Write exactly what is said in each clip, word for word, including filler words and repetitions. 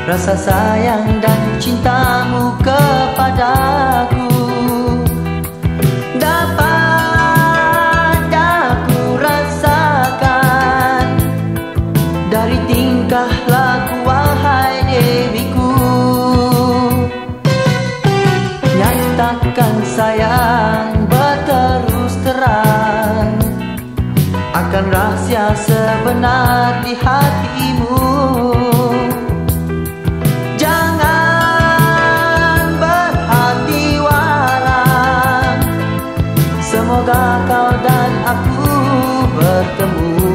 rasa sayang dan cintamu kepadaku. Dapat aku rasakan dari tingkah laku wahai dewiku. Nyatakan sayang berterus terang akan rahasia sebenar di hatimu. Jangan berhati walang, semoga kau dan aku bertemu.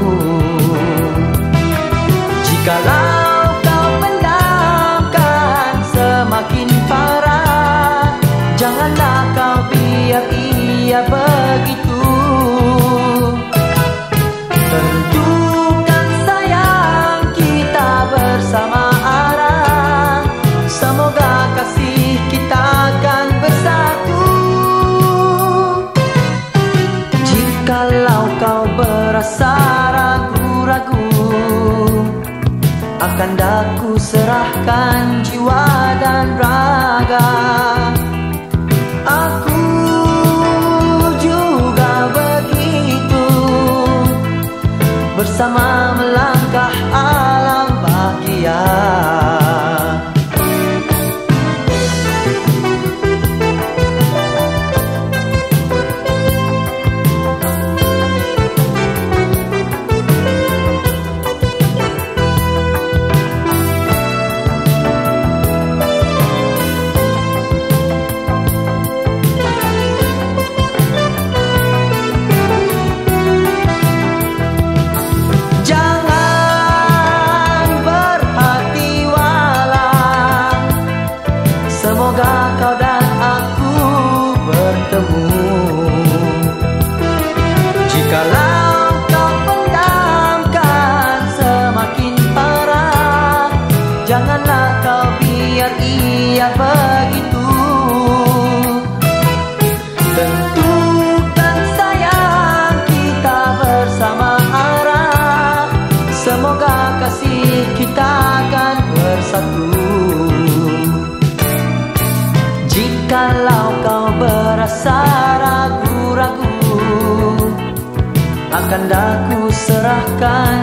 Jikalau kau pendamkan semakin parah, janganlah kau biar ia begitu. Tentukan sayang kita bersama arah, semoga kasih kita akan bersatu. Jikalau kau berasa ragu-ragu, akan daku serahkan jiwa dan raga. Aku juga begitu, bersama melangkah alam bahagia. Semoga kau dan aku bertemu. Jikalau kau pendamkan semakin parah, janganlah kau biar ia begitu. Tentukan sayang kita bersama arah, semoga kasih kita akan bersatu. Jikalau kau berasa ragu-ragu, akan daku serahkan